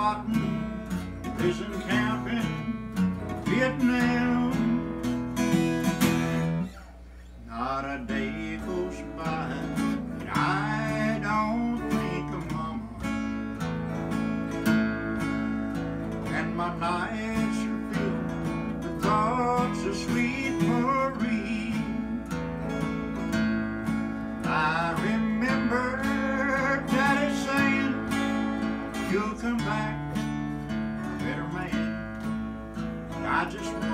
forgotten, prison camp in Vietnam. Not a day goes by that I don't think of Mama, and my nights are filled with thoughts of sweet Marie. I remember Daddy saying, "You'll come back a better man." I just